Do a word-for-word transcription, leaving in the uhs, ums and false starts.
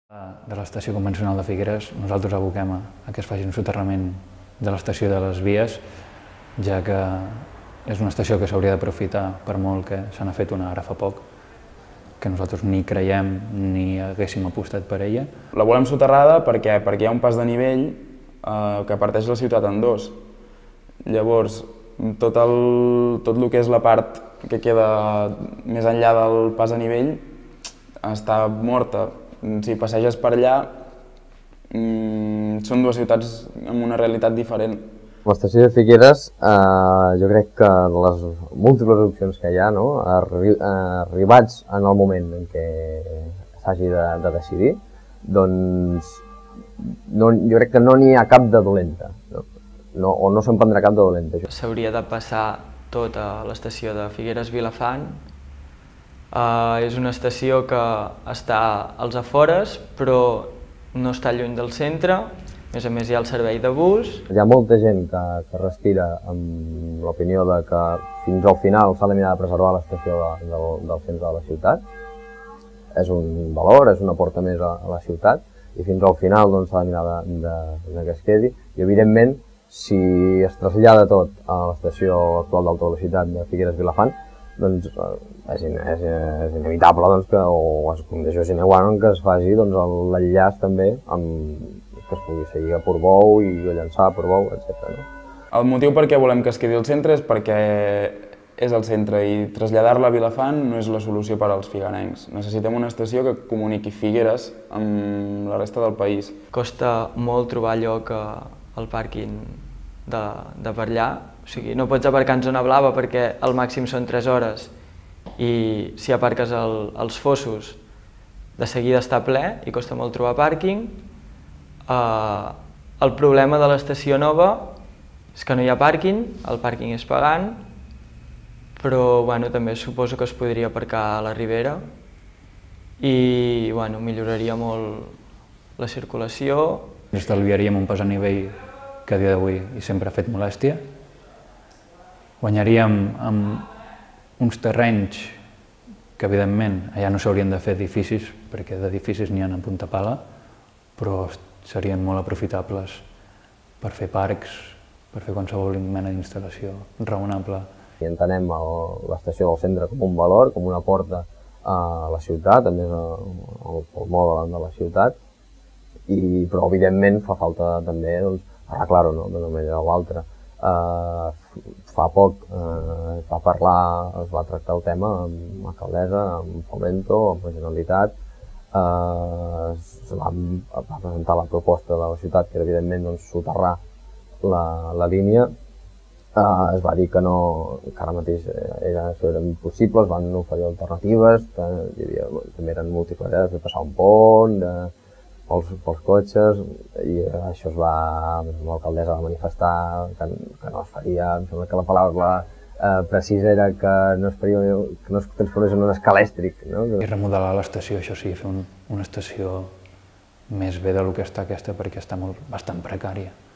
De l'estació convencional de Figueres, nosaltres aboquem a que es faci un soterrament de l'estació de les vies, ja que és una estació que s'hauria d'aprofitar per molt que se n'ha fet una ara fa poc, que nosaltres ni creiem ni haguéssim apostat per ella. La volem soterrada perquè, perquè hi ha un pas de nivell eh, que parteix la ciutat en dos. Llavors, tot el, tot el que és la part que queda més enllà del pas a nivell està morta. Si passeges per allà, mmm, són dues ciutats amb una realitat diferent. L'estació de Figueres, eh, jo crec que les múltiples opcions que hi ha, no? Arri arribats en el moment en què s'hagi de, de decidir, doncs no, jo crec que no n'hi ha cap de dolenta, no? No, o no se'n prendrà cap de dolenta. S'hauria de passar tot a l'estació de Figueres-Vilafant. Uh, és una estació que està als afores, però no està lluny del centre. A més a més hi ha el servei de bus. Hi ha molta gent que, que respira amb l'opinió de que fins al final s'ha de mirar de preservar l'estació de, de, del centre de la ciutat. És un valor, és una porta més a, a la ciutat i fins al final doncs, s'ha de mirar de, de, de que es quedi. I evidentment, si es trasllada tot a l'estació actual d'alta velocitat de Figueres-Vilafant, doncs és, és, és inevitable doncs, que, o és condició sine qua non que es faci doncs, l'enllaç també amb, que es pugui seguir a Portbou i llançar a Portbou, etcètera. No? El motiu per què volem que es quedi al centre és perquè és al centre i traslladar-la a Vilafant no és la solució per als figuerencs. Necessitem una estació que comuniqui Figueres amb la resta del país. Costa molt trobar lloc al pàrquing de, de per allà. O sigui, no pots aparcar en zona blava perquè el màxim són tres hores i si aparques el, els fossos de seguida està ple i costa molt trobar pàrquing. Uh, el problema de l'estació nova és que no hi ha pàrquing, el pàrquing és pagant, però bueno, també suposo que es podria aparcar a la Ribera i bueno, milloraria molt la circulació. Estalviaríem un pas a nivell que a dia d'avui i sempre ha fet molèstia. Guanyaríem amb uns terrenys que, evidentment, allà no s'haurien de fer edificis, perquè d'edificis n'hi ha a punta pala, però serien molt aprofitables per fer parcs, per fer qualsevol mena d'instal·lació raonable. I entenem l'estació del centre com un valor, com una porta a la ciutat, a més al pulmó de la ciutat, i, però evidentment fa falta també doncs, arreglar-ho no? D'una manera o altra. Uh, fa poc uh, es va parlar, es va tractar el tema amb l'alcaldessa, amb Fomento, amb la Generalitat. Uh, es va, va presentar la proposta de la ciutat, que era evidentment doncs, soterrar la, la línia. Uh, es va dir que, no, que ara mateix era, això era impossible, es van oferir alternatives, que hi havia, també eren múltiples, eh, de passar un pont, de, pels, pels cotxes, i això es va, l'alcaldessa va manifestar que, que no es faria, em sembla que la paraula eh, precisa era que no es, faria, que no es transformés en un escalèstric. No? I remodelar l'estació, això sí, fer un, una estació més bé del que està aquesta, perquè està molt, bastant precària.